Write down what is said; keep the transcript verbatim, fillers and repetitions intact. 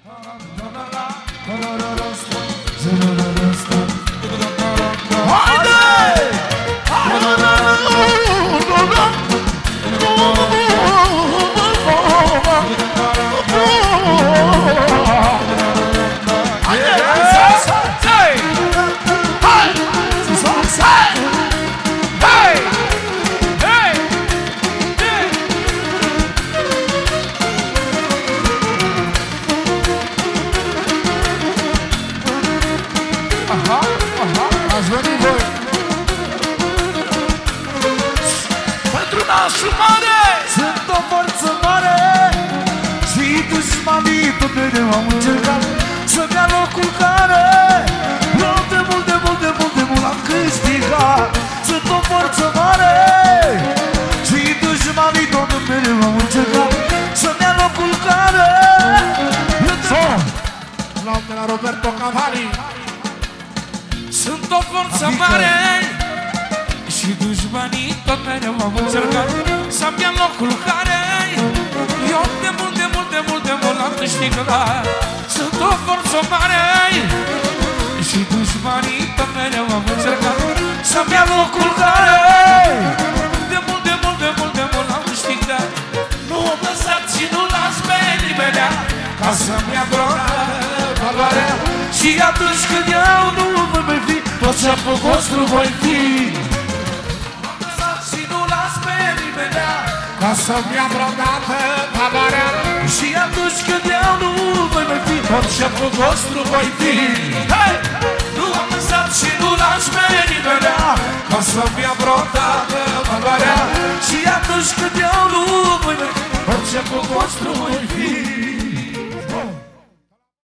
Sunt o forță mare și dușmanii tot mereu am încercat să-mi ia locul care eu de mult, de mult, de mult, de mult am câștigat. Sunt o forță mare și dușmanii tot mereu am încercat să-mi ia locul care eu de mult. Luăm de la Roberto Cavalli. Sunt o forță mare și dușmanii tot mereu au încercat să-mi ia locul care eu de mult, de mult, de mult, de mult l-am câștigat. Sunt o forță mare și dușmanii tot mereu au încercat să-mi ia locul care de mult, de mult, de mult, de mult l-am câștigat. Nu o lăsați și nu las pe nimeni ca să-mi ia valoarea. Și atunci când eu nu voi mai fi, tot ce-a vostru voi fi. Ca să-mi ia vreodată valoarea. Și atunci când eu nu voi mai fi, tot șeful vostru voi fi. Hey! Nu am lăsat și nu lași pe nimeni ca să-mi ia vreodată valoarea. Și atunci când eu nu voi mai fi, tot șeful vostru voi fi.